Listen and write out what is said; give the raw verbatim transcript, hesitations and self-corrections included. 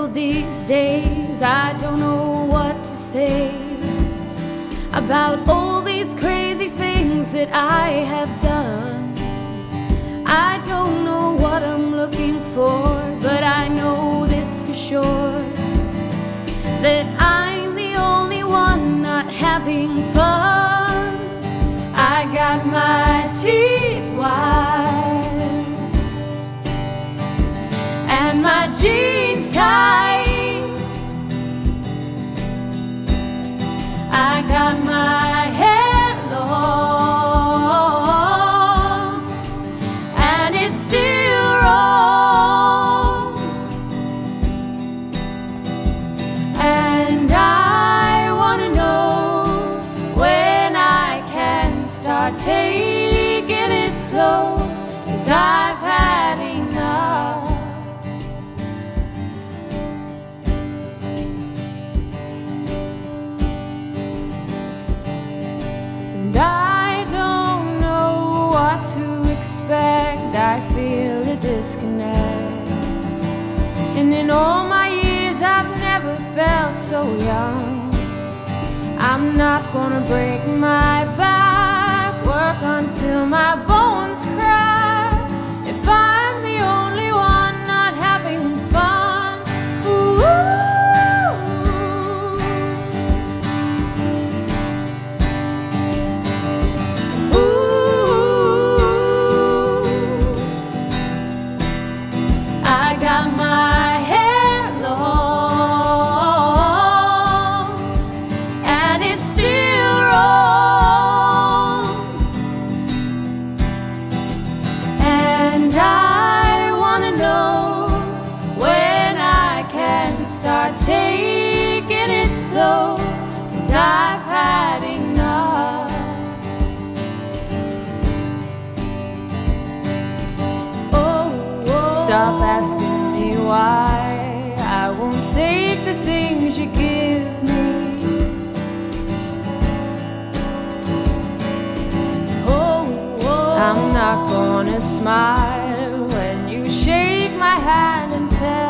puzzled these days. I don't know what to say about all these crazy things that I have done. I don't know what I'm looking for, but I know this for sure, that I'm the only one not having fun. I got my teeth white and my jeans tight. I got my hair long and it's still wrong, and I wanna know when I can start taking it slow, 'cause I've had enough. And I don't know what to expect. I feel a disconnect, and in all my years I've never felt so young. I'm not gonna break my back, work until my bones crack, if I'm the only one not having fun. Ooh. Ooh. I got my hair long and it's still wrong, and I wanna know when I can start taking it slow, 'cause I've had enough. Oh, oh. Stop asking me why I won't take the things you give me. Oh, oh. I'm not gonna smile when you shake my hand and tell